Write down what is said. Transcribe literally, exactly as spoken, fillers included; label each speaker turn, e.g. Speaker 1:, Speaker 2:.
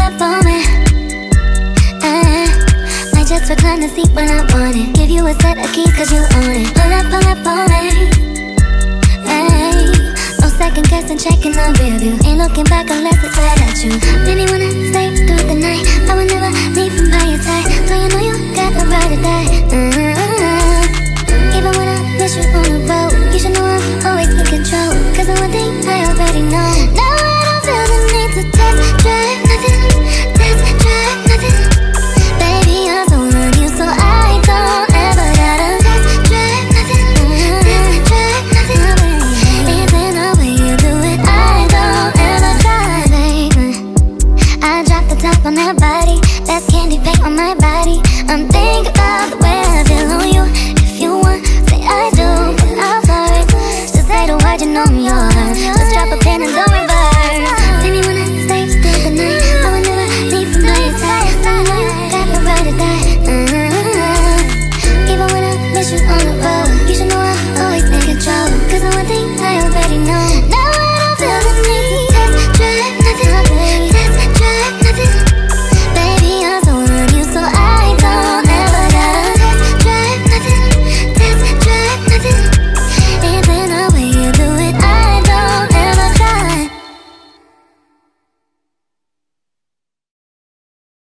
Speaker 1: up on me. uh, Might just recline the seat when I want it. Give you a set of keys cause you own it. Pull up, pull up on me. Hey, no second guessing, checking the rearview. Ain't looking back unless it's right at you. Baby, wanna stay through the night. I would never leave from by your side. So you know you got the right to die. uh, Even when I miss you on the road, you should know I'm always in control. Cause the one thing I already know. Now I don't feel the need to test drive nothing. Test drive nothing. Baby, I'm so on you, so I don't ever gotta test drive nothing. Test drive nothing. Even the way you do it, I don't ever try, baby. I drop the top on that body. That's candy paint on my body. I'm thinking about the way I feel on you. If you want, say I do, but I'll flirt. Just say the word, you know I'm yours. Just drop a pin and don't worry about